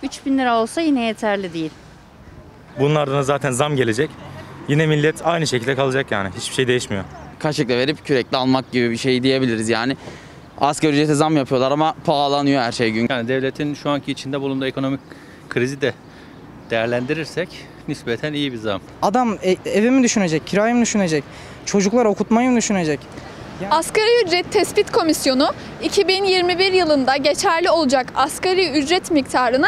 3.000 lira olsa yine yeterli değil. Bunlardan zaten zam gelecek. Yine millet aynı şekilde kalacak yani. Hiçbir şey değişmiyor. Kaşıkla verip kürekle almak gibi bir şey diyebiliriz yani. Asgari ücrete zam yapıyorlar ama pahalanıyor her şey gün. Yani devletin şu anki içinde bulunduğu ekonomik krizi de değerlendirirsek nispeten iyi bir zam. Adam evimi düşünecek, kirayı mı düşünecek, çocuklar okutmayı mı düşünecek? Asgari ücret tespit komisyonu 2021 yılında geçerli olacak asgari ücret miktarını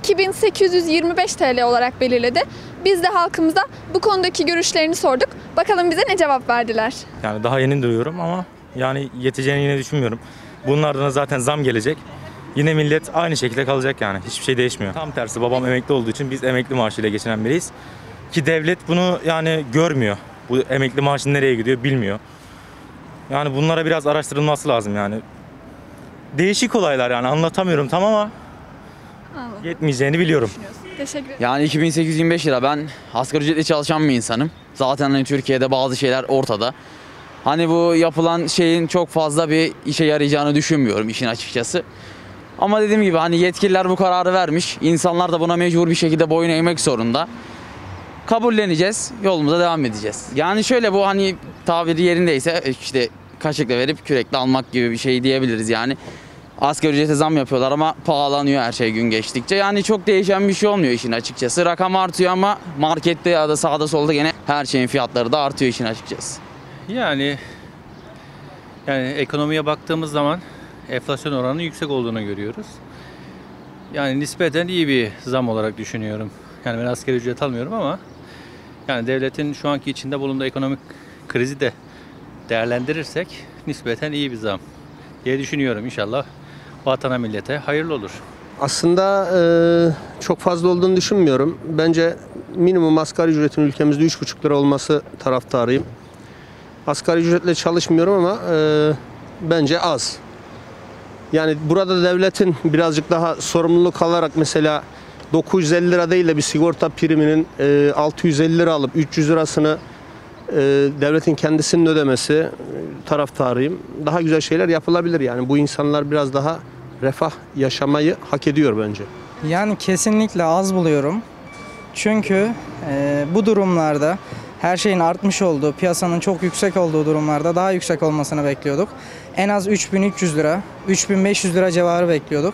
2825 TL olarak belirledi. Biz de halkımıza bu konudaki görüşlerini sorduk. Bakalım bize ne cevap verdiler. Yani daha yeni duyuyorum ama yani yeteceğini yine düşünmüyorum. Bunlardan zaten zam gelecek. Yine millet aynı şekilde kalacak yani. Hiçbir şey değişmiyor. Tam tersi, babam emekli olduğu için biz emekli maaşıyla geçinen biriyiz. Ki devlet bunu yani görmüyor. Bu emekli maaşın nereye gidiyor bilmiyor. Yani bunlara biraz araştırılması lazım yani. Değişik olaylar yani, anlatamıyorum tam ama yetmeyeceğini biliyorum. Teşekkür ederim. Yani 2825 lira, ben asgari ücretle çalışan bir insanım. Zaten hani Türkiye'de bazı şeyler ortada. Hani bu yapılan şeyin çok fazla bir işe yarayacağını düşünmüyorum işin açıkçası. Ama dediğim gibi hani yetkililer bu kararı vermiş. İnsanlar da buna mecbur bir şekilde boyun eğmek zorunda. Kabulleneceğiz, yolumuza devam edeceğiz. Yani şöyle, bu hani tabiri yerindeyse işte kaşıkla verip kürekle almak gibi bir şey diyebiliriz yani. Asgari ücrete zam yapıyorlar ama pahalanıyor her şey gün geçtikçe. Yani çok değişen bir şey olmuyor işin açıkçası. Rakam artıyor ama markette ya da sağda solda gene her şeyin fiyatları da artıyor işin açıkçası. Yani ekonomiye baktığımız zaman enflasyon oranının yüksek olduğunu görüyoruz. Yani nispeten iyi bir zam olarak düşünüyorum. Yani ben asgari ücret almıyorum ama yani devletin şu anki içinde bulunduğu ekonomik krizi de değerlendirirsek nispeten iyi bir zam diye düşünüyorum. İnşallah vatana millete hayırlı olur. Aslında çok fazla olduğunu düşünmüyorum. Bence minimum asgari ücretin ülkemizde 3,5 lira olması taraftarıyım. Asgari ücretle çalışmıyorum ama bence az. Yani burada devletin birazcık daha sorumluluk alarak mesela 950 lira değil de bir sigorta priminin 650 lira alıp 300 lirasını devletin kendisinin ödemesi taraftarıyım. Daha güzel şeyler yapılabilir yani. Bu insanlar biraz daha refah yaşamayı hak ediyor bence. Yani kesinlikle az buluyorum. Çünkü bu durumlarda her şeyin artmış olduğu, piyasanın çok yüksek olduğu durumlarda daha yüksek olmasını bekliyorduk. En az 3.300 lira, 3.500 lira civarı bekliyorduk.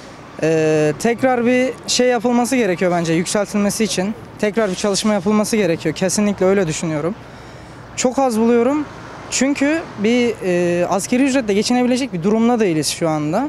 Tekrar bir şey yapılması gerekiyor bence yükseltilmesi için. Tekrar bir çalışma yapılması gerekiyor. Kesinlikle öyle düşünüyorum. Çok az buluyorum. Çünkü bir asgari ücretle geçinebilecek bir durumda değiliz şu anda.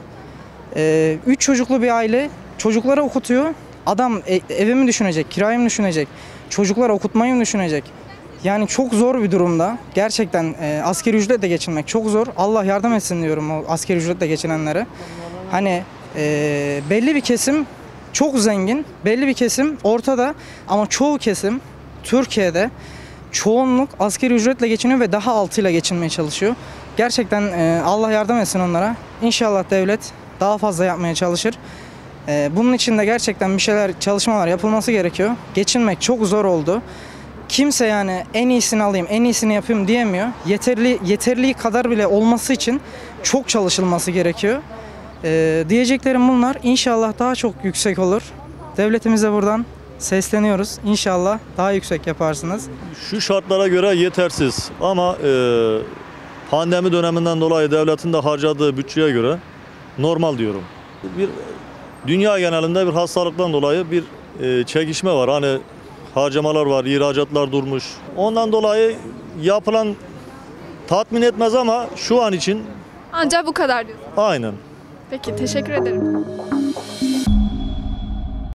3 çocuklu bir aile çocukları okutuyor. Adam evimi düşünecek, kirayı mı düşünecek, çocukları okutmayı mı düşünecek? Yani çok zor bir durumda. Gerçekten asgari ücretle geçinmek çok zor. Allah yardım etsin diyorum o asgari ücretle geçinenlere. Hani belli bir kesim çok zengin, belli bir kesim ortada ama çoğu kesim Türkiye'de çoğunluk asgari ücretle geçiniyor ve daha altıyla geçinmeye çalışıyor. Gerçekten Allah yardım etsin onlara. İnşallah devlet daha fazla yapmaya çalışır. Bunun için de gerçekten bir şeyler, çalışmalar yapılması gerekiyor. Geçinmek çok zor oldu. Kimse yani en iyisini alayım, en iyisini yapayım diyemiyor. Yeterli kadar bile olması için çok çalışılması gerekiyor. Diyeceklerim bunlar. İnşallah daha çok yüksek olur. Devletimize buradan sesleniyoruz. İnşallah daha yüksek yaparsınız. Şu şartlara göre yetersiz ama pandemi döneminden dolayı devletin de harcadığı bütçeye göre normal diyorum. Bir dünya genelinde bir hastalıktan dolayı bir çekişme var. Hani harcamalar var, ihracatlar durmuş. Ondan dolayı yapılan tatmin etmez ama şu an için Ancak bu kadar diyorsun. aynen. Peki, teşekkür ederim.